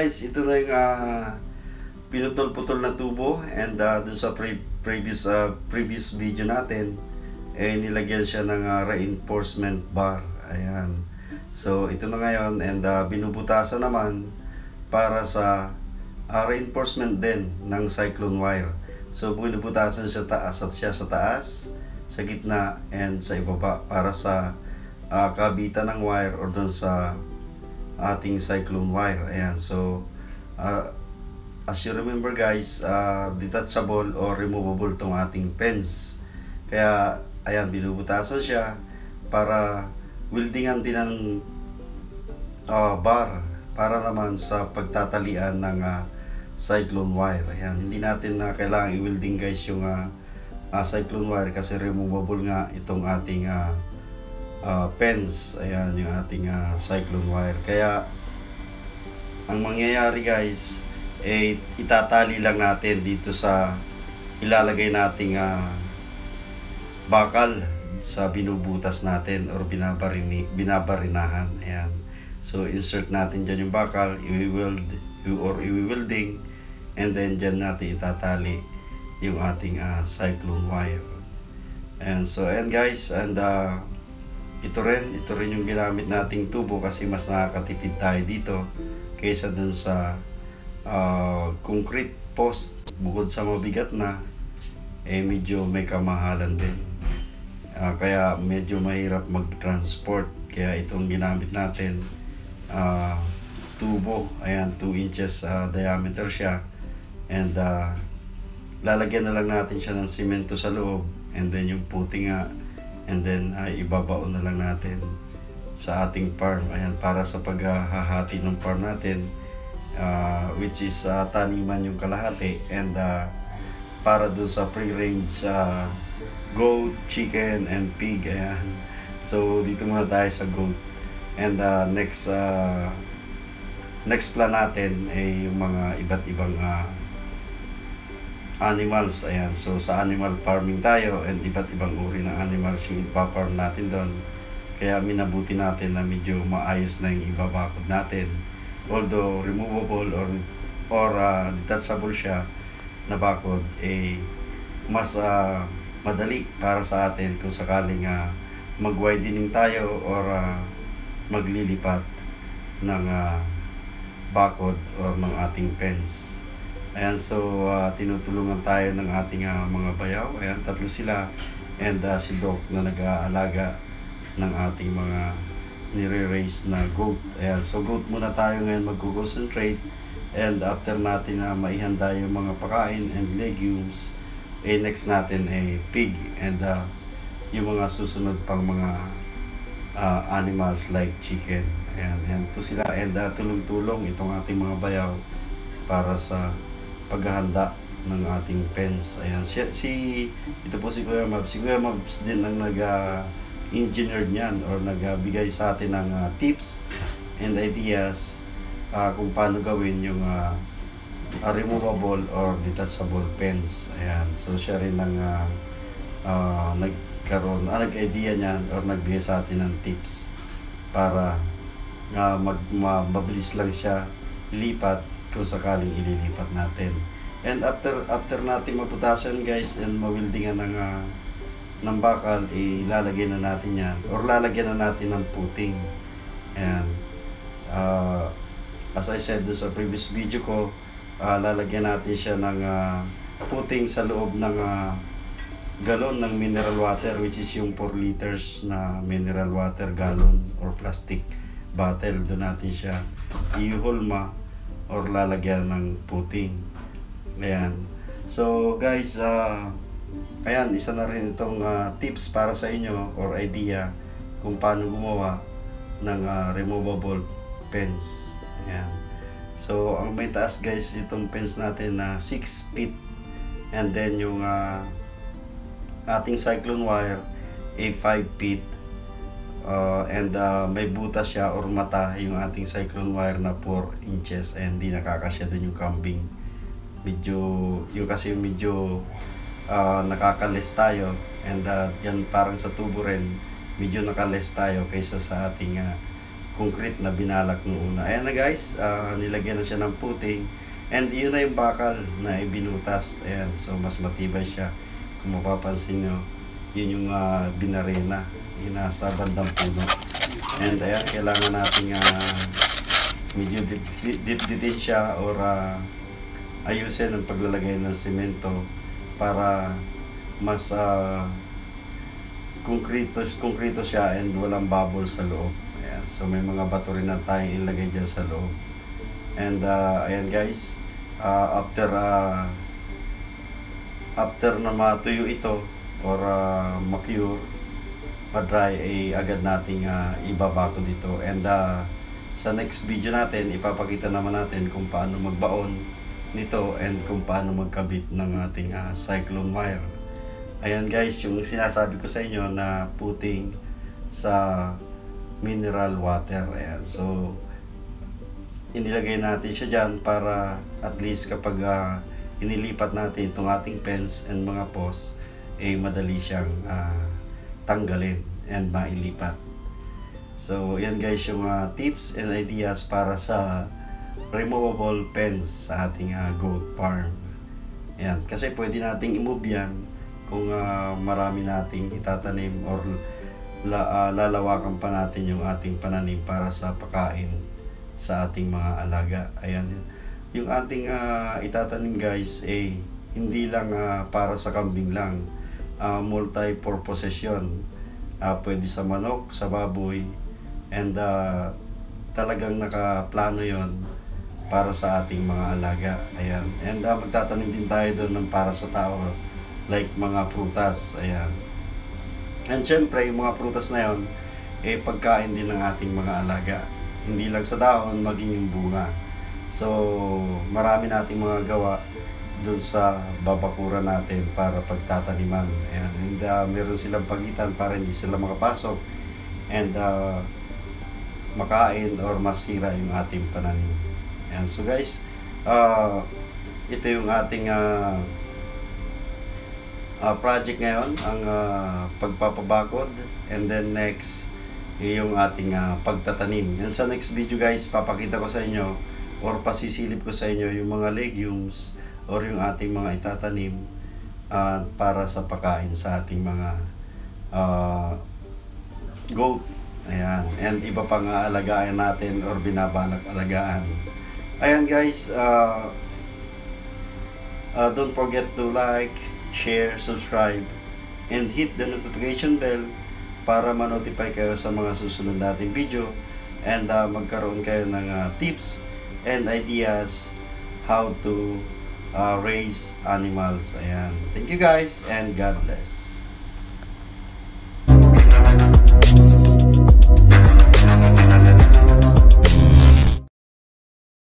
guys, ito na yung pinutol-putol na tubo, and dun sa previous video natin nilagyan siya ng reinforcement bar. Ayan. So ito na ngayon, and binubutasan naman para sa reinforcement din ng cyclone wire. So binubutasan siya sa taas, sa gitna, and sa ibaba para sa kabitan ng wire or doon sa ating cyclone wire. Ayan. So as you remember guys, detachable or removable tong ating pens. Kaya ayan, binubutasan siya para weldingan din ng bar para naman sa pagtatalian ng cyclone wire. Ayan, hindi natin na kailangan i-welding guys yung cyclone wire kasi removable nga itong ating pens. Ayan, yung ating cyclone wire. Kaya ang mangyayari guys, itatali lang natin dito sa ilalagay nating bakal sa binubutas natin or binabarinahan. Ayan. So insert natin dyan yung bakal, i-welding, and then dyan natin itatali yung ating cyclone wire. And so and guys, and ito rin yung ginamit nating tubo kasi mas nakakatipid tayo dito kaysa dun sa concrete post. Bukod sa mabigat na, medyo may kamahalan din. Kaya medyo mahirap mag-transport. Kaya itong ginamit natin, tubo. Ayan, 2 inches diameter siya. And lalagyan na lang natin siya ng simento sa loob. And then yung puti nga. And then ibabaon na lang natin sa ating farm. Ayan, para sa paghahati ng farm natin, which is taniman yung kalahati, and para doon sa free-range goat, chicken, and pig. Ayan. So dito muna tayo sa goat. And next plan natin ay yung mga iba't ibang animals. Ayan. So sa animal farming tayo, and iba't ibang uri ng animals yung ipaparm natin doon. Kaya minabuti natin na medyo maayos na yung ibabakod natin. Although removable or detachable siya na bakod, mas madali para sa atin kung sakaling mag-widening tayo or maglilipat ng bakod or ng ating fence. Ayan, so tinutulungan tayo ng ating mga bayaw. Ayan, 3 sila, and si Doc na nag-aalaga ng ating mga nire-raise na goat. Ayan, so goat muna tayo ngayon mag-concentrate, and after natin na maihanda yung mga pakain and legumes, next natin pig, and yung mga susunod pang mga animals like chicken. Ayan po sila, and tulong-tulong itong ating mga bayaw para sa paghahanda ng ating pens. Ayan, ito po si Kuya Mabs. Si Kuya Mabs din ang engineer niyan or nagbigay sa atin ng tips and ideas kung paano gawin yung removable or detachable pens. Ayan, so siya rin ang nag-idea niyan or nagbigay sa atin ng tips para mabilis lang siya lipat kung sakaling ililipat natin. And after natin maputasan guys and mawildingan ng bakal, ilalagay na natin yan or lalagyan na natin ng puting. And as I said do sa previous video ko, lalagyan natin siya ng puting sa loob ng galon ng mineral water, which is yung 4 liters na mineral water gallon or plastic bottle. Doon natin siya ihulma or lalagyan ng puting. Ayan. So guys, ayan, isa na rin itong tips para sa inyo or idea kung paano gumawa ng removable pens. Ayan. So ang may taas guys itong pens natin na 6 feet, and then yung ating cyclone wire 5 feet, and may butas siya or mata yung ating cyclone wire na 4 inches, and hindi nakakasya dun yung kambing. Medyo yung kasi medyo nakakalis tayo, and yan parang sa tubo rin medyo nakales tayo kaysa sa ating concrete na binalak noong una. Ayan na guys, nilagyan na siya ng puting. And yun na yung bakal na ibinutas. Ayan, so mas matibay siya. Kung mapapansin nyo, yun yung binarena. Yung nasa bandang puno. And ayan, kailangan natin medyo ditin siya or ayusin ang paglalagay ng semento para mas konkrito siya and walang bubble sa loob. Ayan, so may mga bato rin na tayong ilagay dyan sa loob. And ayan guys, after na matuyo ito or ma-cure, ma-dry, ay agad nating ibabako dito. And sa next video natin, ipapakita naman natin kung paano magbaon nito and kung paano magkabit ng ating cyclone wire. Ayan guys, yung sinasabi ko sa inyo na puting sa mineral water. Ayan, so inilagay natin siya dyan para at least kapag inilipat natin itong ating fence and mga post, madali siyang tanggalin and mailipat. So yan guys yung tips and ideas para sa removable fence sa ating goat farm. Yan, kasi pwede nating i-move yan kung marami nating itatanim or lalawakan pa natin yung ating pananim para sa pagkain sa ating mga alaga. Ayan, yung ating itatanim guys hindi lang para sa kambing lang, multi-purposes yun. Pwede sa manok, sa baboy, and talagang nakaplano yon para sa ating mga alaga. Ayan, and magtatanim din tayo doon ng para sa tao, like mga prutas. Ayan, and syempre yung mga prutas na yon pagkain din ng ating mga alaga, hindi lang sa dahon, maging yung bunga. So marami nating mga gawa doon sa babakura natin para pagtataniman. Ayan, and meron silang pagitan para hindi sila makapasok and makain or masira yung ating pananim. Ayan, so guys, ito yung ating project ngayon, ang pagpapabakod, and then next yung ating pagtatanim. Yan sa next video guys, papakita ko sa inyo or pasisilip ko sa inyo yung mga legumes or yung ating mga itatanim para sa pagkain sa ating mga goat. Ayan, and iba pang alagaan natin or binabalak alagaan. Ayan guys, don't forget to like, share, subscribe, and hit the notification bell para ma-notify kayo sa mga susunod nating video and magkaroon kayo ng tips and ideas how to raise animals. Ayan, thank you guys and God bless.